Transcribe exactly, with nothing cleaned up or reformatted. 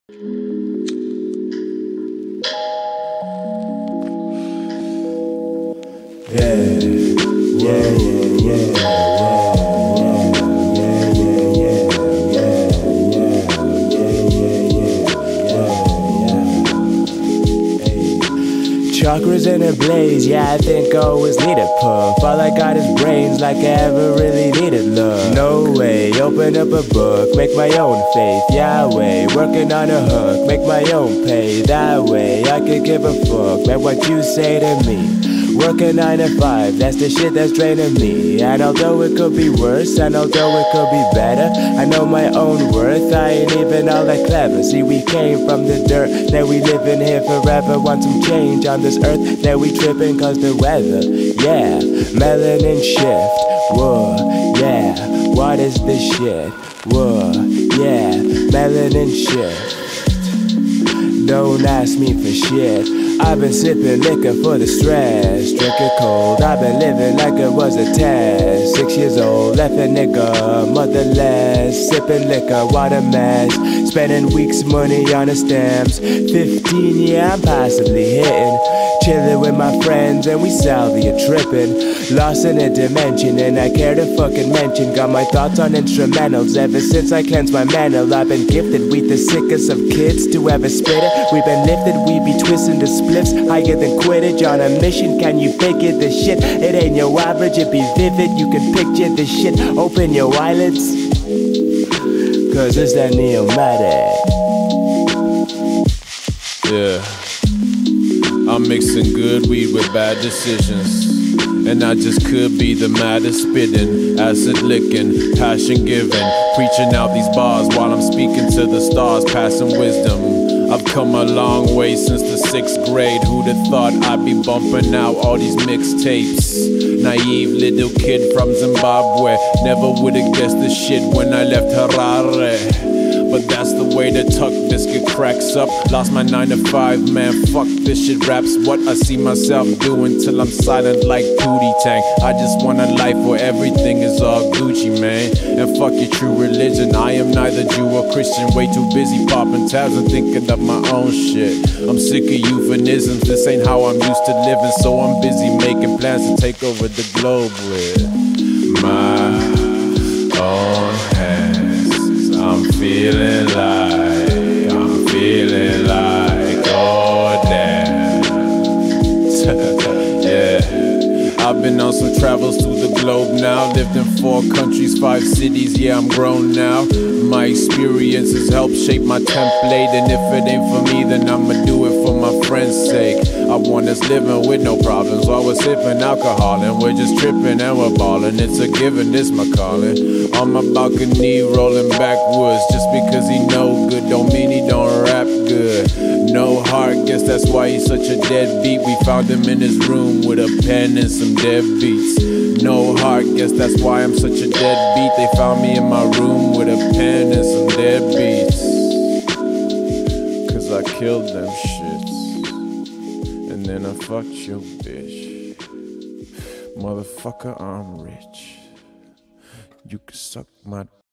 Yeah, yeah, yeah, yeah. Chakras in a blaze, yeah, I think I always need a puff. All I got is brains, like I ever really needed love. No way, open up a book, make my own faith, Yahweh. Working on a hook, make my own pay. That way, I could give a fuck about what you say to me. Working nine to five, that's the shit that's draining me. And although it could be worse, and although it could be better, I know my own worth, I ain't even all that clever. See, we came from the dirt, now we living here forever. Want some change on this earth, now we tripping cause the weather. Yeah, melanin shift, whoa, yeah. What is this shit? Whoa, yeah, melanin shift. Don't ask me for shit. I've been sipping liquor for the stress. Drink it cold, I've been living like it was a test. Six years old, left a nigga motherless. Sipping liquor, what a mess. Spending weeks' money on the stamps. Fifteen, yeah, I'm possibly hitting. Chilling with my friends and we salvia tripping. Lost in a dimension and I care to fucking mention. Got my thoughts on instrumentals ever since I cleansed my mantle. I've been gifted with the sickest of kids to ever spit it. We've been lifted, we be twisting the spliffs higher than Quidditch on a mission. Can you figure the shit? It ain't your average, it be vivid. You can picture the shit. Open your eyelids, cause it's that Neomatic. Yeah, I'm mixing good weed with bad decisions. And I just could be the maddest spitting, acid licking, passion giving, preaching out these bars while I'm speaking to the stars, passing wisdom. I've come a long way since the sixth grade. Who'd have thought I'd be bumping out all these mixtapes? Naive little kid from Zimbabwe, never would've guessed the shit when I left Harare. But that's the way the tuck biscuit cracks up. Lost my nine to five, man, fuck this shit raps. What I see myself doing till I'm silent like Pootie Tang. I just want a life where everything is all Gucci, man. And fuck your true religion, I am neither Jew or Christian. Way too busy popping tabs and thinking of my own shit. I'm sick of euphemisms, this ain't how I'm used to living. So I'm busy making plans to take over the globe with my own hands. I'm feeling like, I'm feeling like, oh damn. Yeah, I've been on some travels through the globe now. Lived in four countries, five cities, yeah, I'm grown now. My experiences help shape my template. And if it ain't for me, then I'ma do it for my friend's sake. I want us living with no problems while we're sipping alcohol and we're just tripping and we're balling. It's a given, it's my calling. On my balcony, rolling backwoods. Just because he know good don't mean he don't rap good. No heart, guess that's why he's such a deadbeat. We found him in his room with a pen and some dead beats. No heart, guess that's why I'm such a deadbeat. They found me in my room with a pen and some dead beats. Cause I killed them shits. And then I fucked your bitch. Motherfucker, I'm rich. You can suck my